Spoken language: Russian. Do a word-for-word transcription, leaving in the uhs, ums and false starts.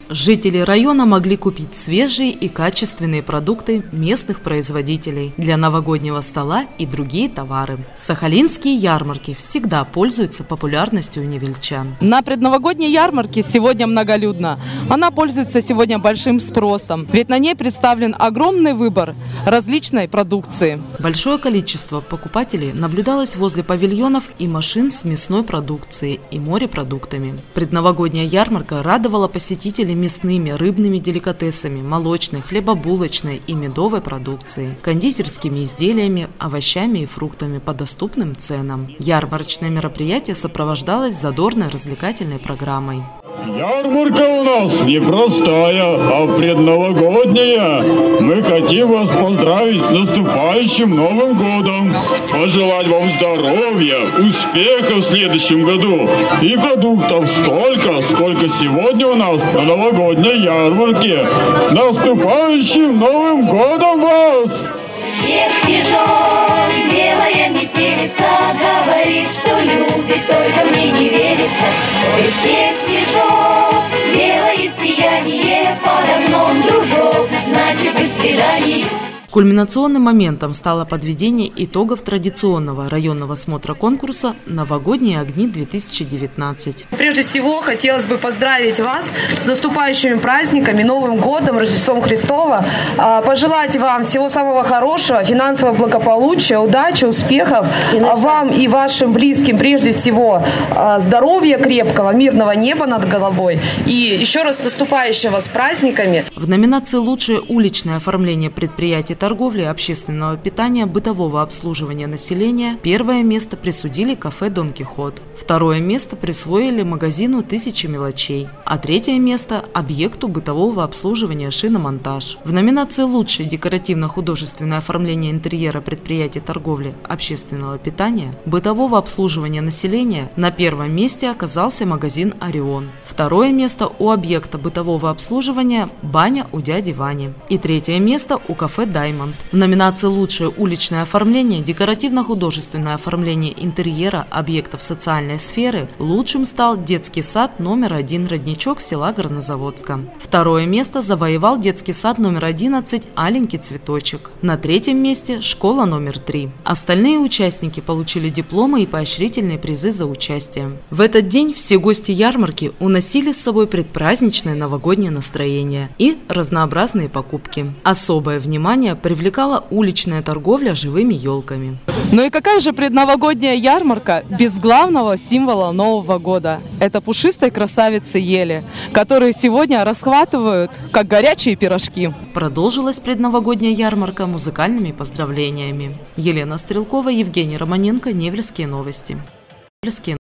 Жители района могли купить свежие и качественные продукты местных производителей для новогоднего стола и другие товары. Сахалинские ярмарки всегда пользуются популярностью у невельчан. На предновогодней ярмарке сегодня многолюдно. Она пользуется сегодня большим спросом, ведь на ней представлен огромный выбор различной продукции. Большое количество покупателей наблюдалось возле павильонов и машин с мясной продукцией и морепродуктами. Предновогодняя ярмарка радовала посетителей мясными, рыбными деликатесами, молочной, хлебобулочной и медовой продукцией, кондитерскими изделиями, овощами и фруктами по доступным ценам. Ярмарочное мероприятие сопровождалось задорной развлекательной программой. Ярмарка у нас непростая, а предновогодняя. Мы хотим вас поздравить с наступающим Новым годом, пожелать вам здоровья, успеха в следующем году и продуктов столько, сколько сегодня у нас на новогодней ярмарке. С наступающим Новым годом вас! Белая метелица говорит, что любит, только мне не верится. Ой, все снежок, белое сияние, под окном дружок, значит, до свидания. Кульминационным моментом стало подведение итогов традиционного районного смотра конкурса «Новогодние огни-две тысячи девятнадцать». Прежде всего, хотелось бы поздравить вас с наступающими праздниками, Новым годом, Рождеством Христова. Пожелать вам всего самого хорошего, финансового благополучия, удачи, успехов. Вам и вашим близким прежде всего здоровья крепкого, мирного неба над головой. И еще раз с наступающего с праздниками. В номинации «Лучшее уличное оформление предприятий торговли, общественного питания, бытового обслуживания населения» первое место присудили кафе «Дон Кихот», второе место присвоили магазину «Тысячи мелочей», а третье место – объекту бытового обслуживания «Шиномонтаж». В номинации «Лучшее декоративно-художественное оформление интерьера предприятий торговли, общественного питания, бытового обслуживания населения» на первом месте оказался магазин «Орион», второе место у объекта бытового обслуживания «Баня у дяди Вани» и третье место у кафе «Даймонд». В номинации «Лучшее уличное оформление, декоративно-художественное оформление интерьера объектов социальной сферы» лучшим стал детский сад номер один «Родничок» села Горнозаводска. Второе место завоевал детский сад номер одиннадцать «Аленький цветочек». На третьем месте школа номер три. Остальные участники получили дипломы и поощрительные призы за участие. В этот день все гости ярмарки уносили с собой предпраздничное новогоднее настроение и разнообразные покупки. Особое внимание привлекала уличная торговля живыми елками. Ну и какая же предновогодняя ярмарка без главного символа Нового года? Это пушистой красавицы ели, которые сегодня расхватывают, как горячие пирожки. Продолжилась предновогодняя ярмарка музыкальными поздравлениями. Елена Стрелкова, Евгений Романенко, Невельские новости.